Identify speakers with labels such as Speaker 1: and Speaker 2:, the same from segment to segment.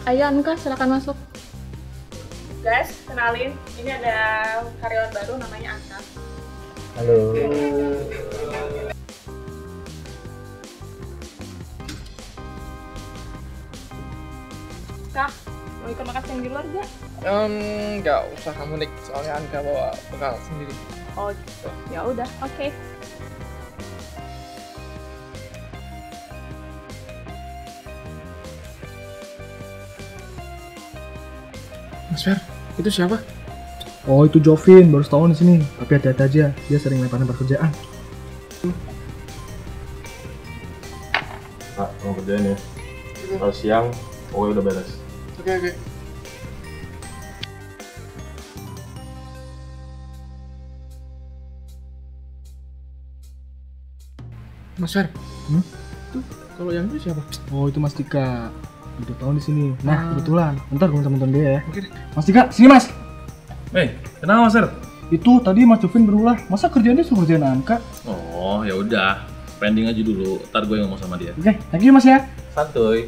Speaker 1: Ayo Anka, silakan masuk. Guys, kenalin, ini ada karyawan baru namanya Anka.
Speaker 2: Halo.
Speaker 1: Kak, mau ikut makan siang di luar gak?
Speaker 3: Nggak usah kamu Nik, soalnya Anka bawa bekal sendiri.
Speaker 1: Oh gitu, ya udah, oke.
Speaker 3: Mas Fer, itu siapa?
Speaker 2: Oh, itu Jovin, baru setahun di sini. Tapi hati-hati aja, dia sering lempar-lempar kerjaan.
Speaker 4: Kak, mau kerjain ya? Kalau siang, pokoknya udah beres.
Speaker 3: Oke. Mas Fer, tuh kalau yang itu siapa?
Speaker 2: Oh, itu Mas Dika. Udah tahun di sini. Nah, kebetulan. Ntar gue minta bantuan dia ya.
Speaker 3: Oke deh.
Speaker 2: Mas Dika, sini Mas.
Speaker 4: Kenapa Mas?
Speaker 2: Itu tadi Mas Jovin berulah. Masa kerjaannya suruh kerjaan Anka?
Speaker 5: Oh, ya udah. Pending aja dulu. Ntar gue ngomong sama dia.
Speaker 2: Oke, thank you Mas ya.
Speaker 5: Santuy.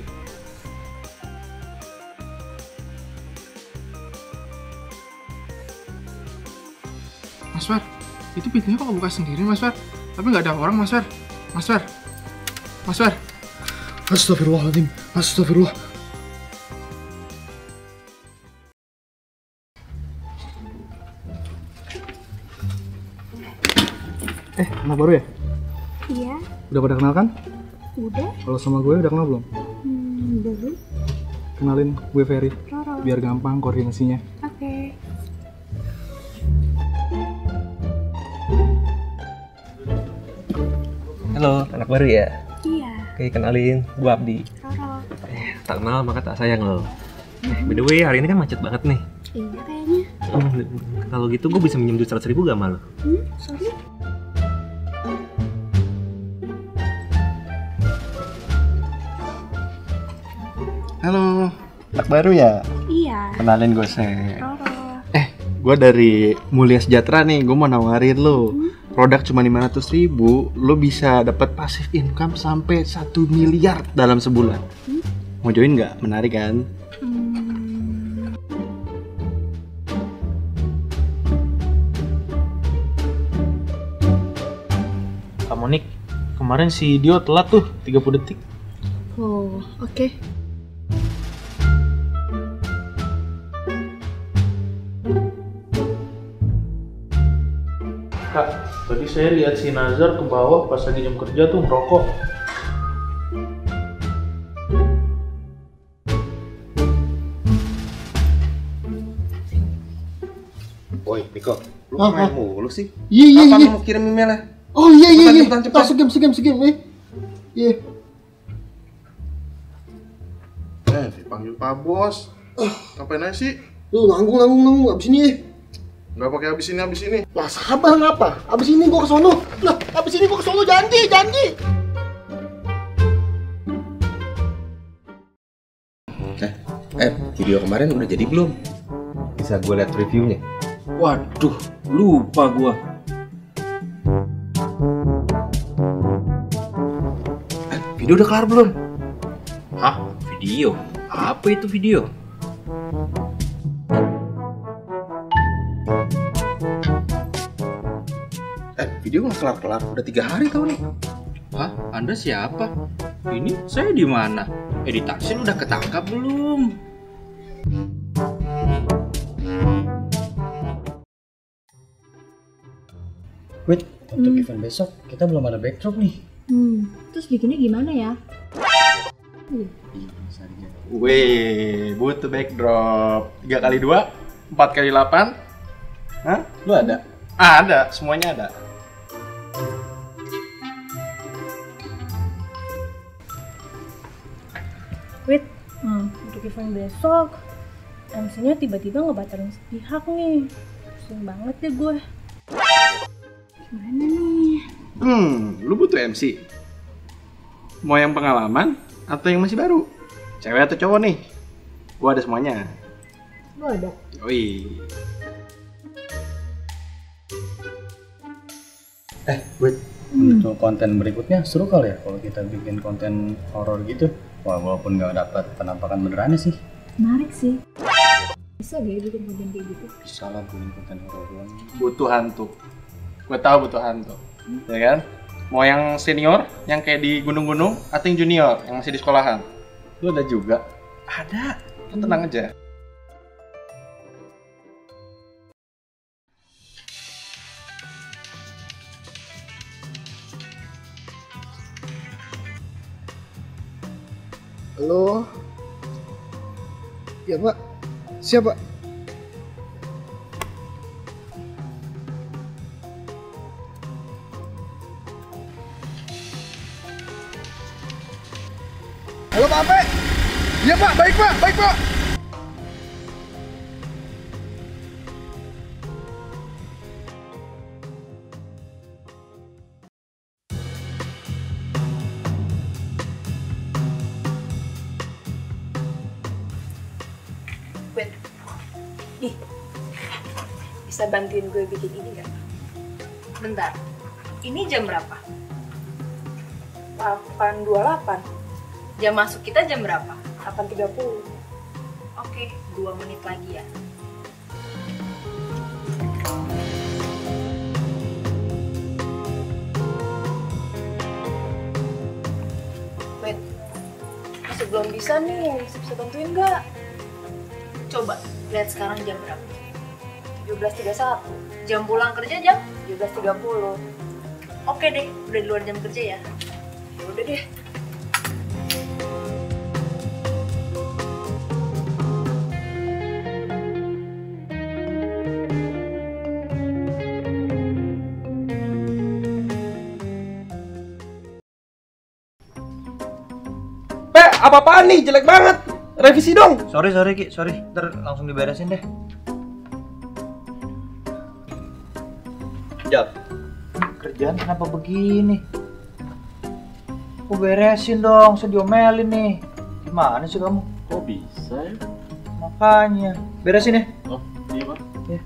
Speaker 3: Mas Fer, itu pintunya kok buka sendiri Mas Fer? Tapi nggak ada orang Mas Fer. Mas Fer.
Speaker 2: Astagfirullahaladzim. Astagfirullah. Anak baru ya?
Speaker 6: Iya,
Speaker 2: Udah pada kenal kan?
Speaker 6: udah.
Speaker 2: Kalau sama gue udah kenal belum?
Speaker 6: Belum.
Speaker 2: Kenalin, gue Ferry.
Speaker 6: Roro.
Speaker 2: Biar gampang koordinasinya.
Speaker 6: Oke.
Speaker 7: Halo, anak baru ya?
Speaker 6: Iya,
Speaker 7: Oke, kenalin, gua Abdi.
Speaker 6: Roro.
Speaker 7: Tak kenal maka tak sayang loh. By the way, hari ini kan macet banget nih.
Speaker 6: Iya kayaknya.
Speaker 7: Kalau gitu gue bisa minjem duit 100.000 gak malu?
Speaker 6: Sorry.
Speaker 4: Halo, anak baru ya?
Speaker 6: Iya,
Speaker 4: Kenalin gue
Speaker 6: Roro.
Speaker 4: Gue dari Mulia Sejahtera nih, gue mau nawarin lo produk cuma 500.000, lo bisa dapat passive income sampai 1 miliar dalam sebulan. Mau join nggak? Menarik kan?
Speaker 8: Kamu Nick, kemarin si Dio telat tuh 30 detik.
Speaker 1: Oh, oke.
Speaker 8: Kak, tadi saya lihat si Nazar ke bawah pas lagi jam kerja tuh merokok.
Speaker 4: Woi, Niko, lu main mulu sih?
Speaker 2: Iya.
Speaker 4: Kapan mau kirim emailnya?
Speaker 2: Oh iya.
Speaker 4: Cepetan.
Speaker 2: Segem. Iya.
Speaker 4: Dipanggil Pak Bos. Ngapain aja sih?
Speaker 2: Lu nanggung. Abis ini ya.
Speaker 4: Nggak pakai habis ini.
Speaker 2: Lah sabar ngapa? Abis ini gua ke sono. Lah, abis ini gua ke sono janji.
Speaker 4: Video kemarin udah jadi belum? Bisa gue lihat reviewnya.
Speaker 8: Waduh, lupa gua.
Speaker 4: Video udah kelar belum?
Speaker 5: Hah? Video? Apa itu video?
Speaker 4: Video nggak kelar, udah 3 hari tau nih.
Speaker 8: Hah? Anda siapa? Ini saya di mana? Editasi udah ketangkap belum?
Speaker 2: Wait, untuk event besok kita belum ada backdrop nih.
Speaker 6: Terus bikinnya gimana ya?
Speaker 4: Wih, butuh backdrop 3x2, 4x8. Hah? Lu ada? Ada, semuanya ada.
Speaker 1: Wait, untuk event besok, MC-nya tiba-tiba ngebatalin sepihak nih. Pusing banget deh gue.
Speaker 6: Gimana nih?
Speaker 4: Lu butuh MC? Mau yang pengalaman atau yang masih baru? Cewek atau cowok nih? Gua ada semuanya.
Speaker 1: Lo ada?
Speaker 4: Wih.
Speaker 2: Untuk konten berikutnya seru kali ya kalau kita bikin konten horor gitu. Wah, walaupun nggak dapat penampakan benerannya sih.
Speaker 6: Menarik sih. Bisa gak ya bikin konten kayak gitu?
Speaker 8: Bisa lah bikin konten horor.
Speaker 3: Butuh hantu. Gue tahu butuh hantu. Ya kan? Mau yang senior, yang kayak di gunung-gunung, atau yang junior, yang masih di sekolahan? Lu ada juga? Ada. Lu tenang aja.
Speaker 2: Halo. Ya Pak. Siapa? Halo Pak Ape. Iya Pak, baik Pak, baik Pak.
Speaker 1: Ben, nih, bisa bantuin gue bikin ini gak? Bentar, ini jam berapa? 8.28. Jam masuk kita jam berapa? 8.30. Oke, 2 menit lagi ya. Ben, masih belum bisa nih, bisa bantuin gak? Coba lihat sekarang jam berapa? 17.31. Jam pulang kerja jam 17.30. Oke deh, udah di luar jam kerja ya. Ya udah deh.
Speaker 7: Apa-apaan nih, jelek banget. Revisi dong. Sorry Ki, sorry. Ntar langsung diberesin deh.
Speaker 8: Jap, kerjaan kenapa begini? Aku beresin dong, saya diomelin nih. Gimana sih kamu?
Speaker 5: Kok bisa ya?
Speaker 8: Makanya, beresin ya.
Speaker 5: Oh, iya Pak.
Speaker 8: Ya.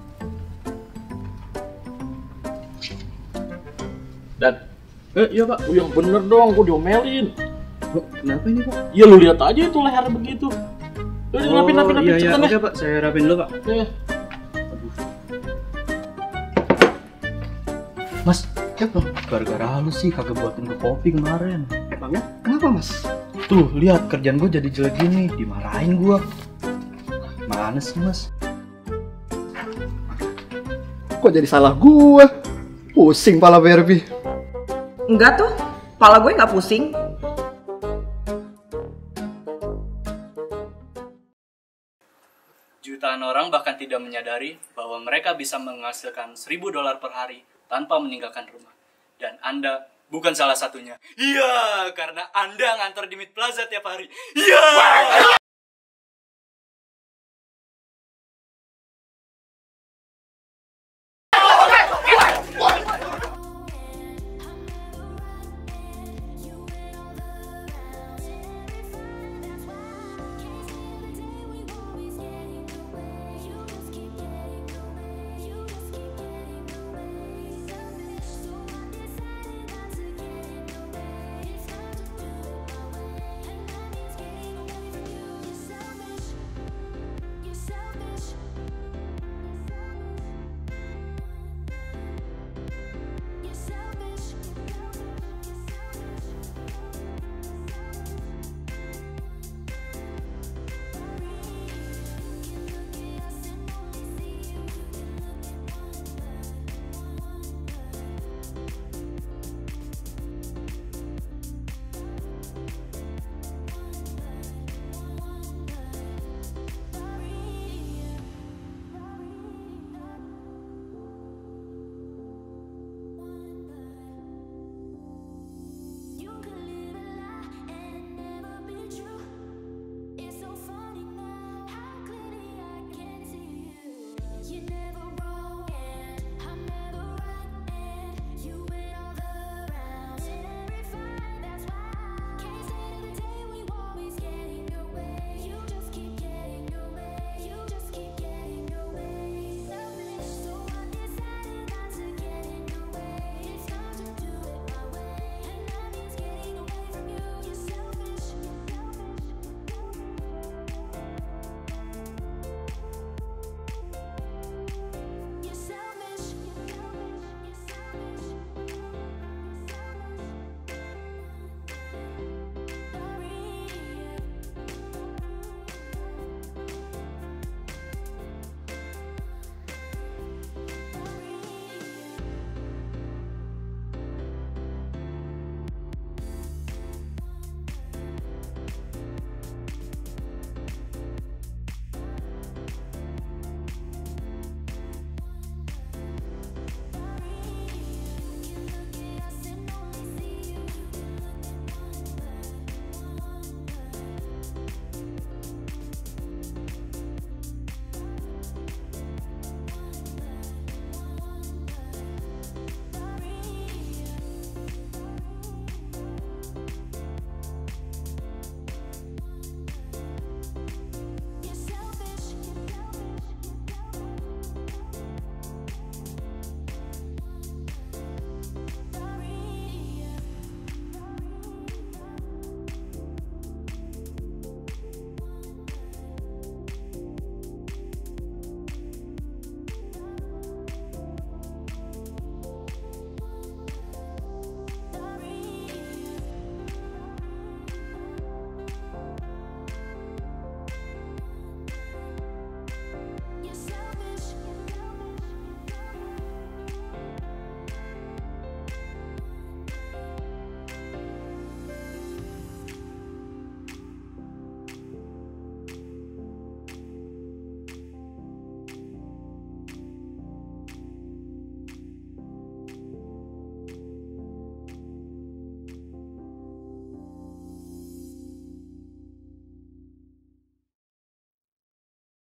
Speaker 5: Dan, iya Pak, yang bener dong, gue diomelin.
Speaker 8: Kenapa ini Pak?
Speaker 5: Ya lu lihat aja itu lehernya begitu. Udah rapin cepetan deh.
Speaker 8: Pak, saya rapin dulu Pak.
Speaker 5: Ya.
Speaker 8: Mas, gara-gara lu sih kagak buatin ke kopi kemarin.
Speaker 2: Emangnya? Kenapa Mas?
Speaker 8: Tuh, lihat kerjaan gue jadi jelek gini, dimarahin gue. Mana sih Mas?
Speaker 2: Kok jadi salah gua? Pusing pala Barbie.
Speaker 9: Enggak tuh, kepala gue nggak pusing.
Speaker 10: Jutaan orang bahkan tidak menyadari bahwa mereka bisa menghasilkan $1.000 per hari tanpa meninggalkan rumah. Dan Anda bukan salah satunya. Iya, karena Anda ngantor di Mid Plaza tiap hari. Iya!